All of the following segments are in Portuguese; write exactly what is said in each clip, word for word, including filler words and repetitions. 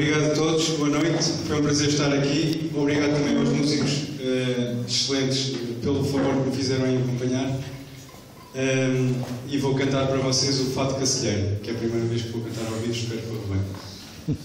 Obrigado a todos, boa noite, foi um prazer estar aqui. Obrigado também aos músicos uh, excelentes pelo favor que me fizeram em acompanhar. Um, e vou cantar para vocês o Fado Cacilheiro, que é a primeira vez que vou cantar ao vivo, espero que corra bem.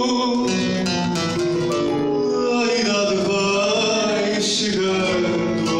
Chegando